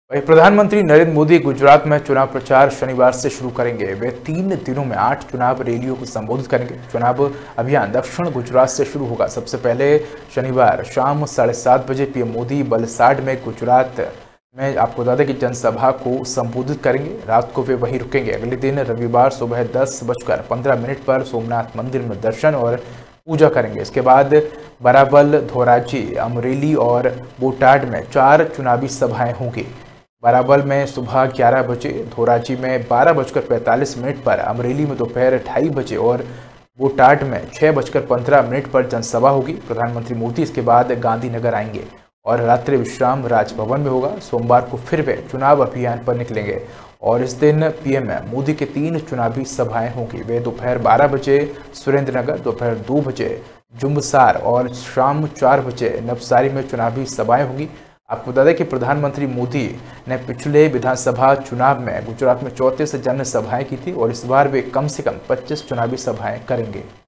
वहीं प्रधानमंत्री नरेंद्र मोदी गुजरात में चुनाव प्रचार शनिवार से शुरू करेंगे। वे 3 दिनों में 8 चुनाव रैलियों को संबोधित करेंगे। चुनाव अभियान दक्षिण गुजरात से शुरू होगा। सबसे पहले शनिवार शाम 7:30 बजे पीएम मोदी वलसाड में गुजरात में आपको बता दें कि जनसभा को संबोधित करेंगे। रात को वे वहीं रुकेंगे। अगले दिन रविवार सुबह 10:15 पर सोमनाथ मंदिर में दर्शन और पूजा करेंगे। इसके बाद बाराबल, धोराजी, अमरेली और बोटाड में 4 चुनावी सभाएं होंगी। बाराबल में सुबह 11 बजे, धोराजी में 12:45 पर, अमरेली में दोपहर 2:30 बजे और बोटाड में 6:15 पर जनसभा होगी। प्रधानमंत्री मोदी इसके बाद गांधीनगर आएंगे और रात्रि विश्राम राजभवन में होगा। सोमवार को फिर वे चुनाव अभियान पर निकलेंगे और इस दिन पीएम मोदी के 3 चुनावी सभाएं होंगी। वे दोपहर 12 बजे सुरेंद्रनगर, दोपहर 2 बजे जुम्बसार और शाम 4 बजे नवसारी में चुनावी सभाएं होंगी। आपको बता दें कि प्रधानमंत्री मोदी ने पिछले विधानसभा चुनाव में गुजरात में 34 जनसभाएं की थी और इस बार वे कम से कम 25 चुनावी सभाएं करेंगे।